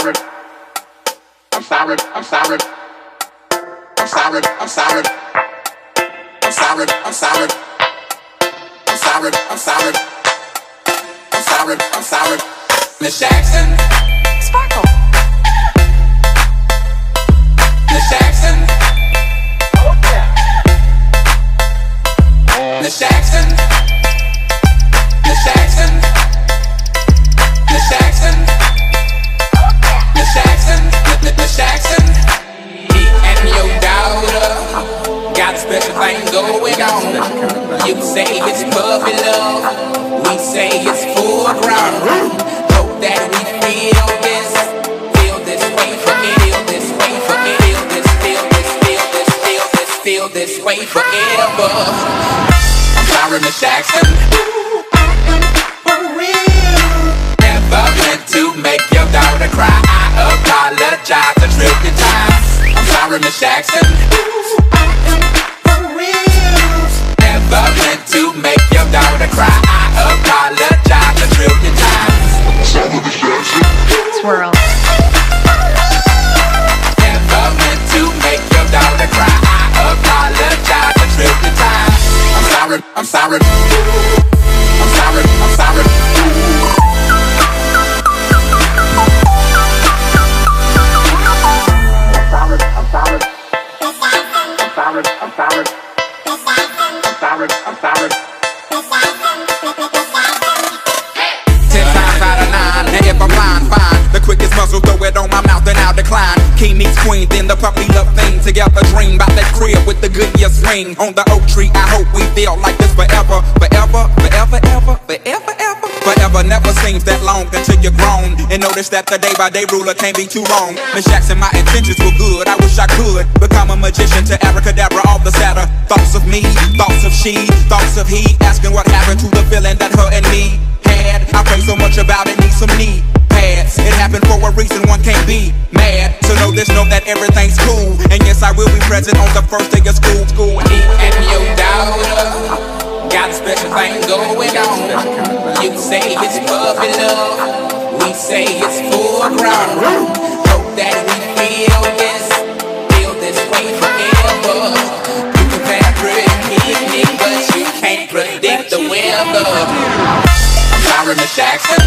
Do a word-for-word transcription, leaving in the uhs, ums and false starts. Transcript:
sorry. I'm sorry. I'm sorry. I'm sorry. I'm sorry. I'm sorry. I'm sorry. I'm sorry. I'm sorry. I'm sorry. I'm sorry. Miss Jackson. Sparkle. Miss Jackson. Oh yeah. Miss Jackson. Miss Jackson. Miss Jackson. Miss Jackson. Miss Jackson. Me and your daughter got a special thing going on. You say it's puppy love, we say it's full grown. Hope that we feel this, feel this way forever. Feel this way forever. Feel this, feel this, feel this, feel this, feel this way forever. I'm sorry, Miss Jackson. For real. Never meant to make your daughter cry. I apologize a trillion times. I'm sorry, Miss Jackson. For real. Never meant to make your daughter cry. I apologize a trillion times. I'm sorry, Miss Jackson. Swirl. Never meant to make your daughter cry. I apologize a trillion times. I'm sorry, I'm sorry. I'm sorry, I'm sorry. I'm sorry, I'm sorry. I'm sorry, I'm sorry. Ten times out of nine, and if I'm lying, fine. The quickest muzzle, throw it on my mouth and I'll decline. King meets queen, then the puppy love thing. Together dream about that crib with the Goodyear swing. On the oak tree, I hope we feel like this forever. Forever, forever, ever, forever, ever. Forever never seems that long until you're grown. And notice that the day by day ruler can't be too wrong. Miss Jackson, my intentions were good. I wish I could become a magician to abracadabra all the sadder. Thoughts of me, thoughts of she, thoughts of he. Asking what happened to the feeling that her and me had. I pray so much about it, need some knee pads. It happened for a reason, one can't be mad. So know this, know that everything's cool. And yes, I will be present on the first day of school. School. Me and your daughter got a special thing going on. You say it's puppy love, we say it's full grown. Hope that we feel this, feel this way forever. You can plan a pretty picnic, but you can't predict the weather. I'm sorry, Miss Jackson.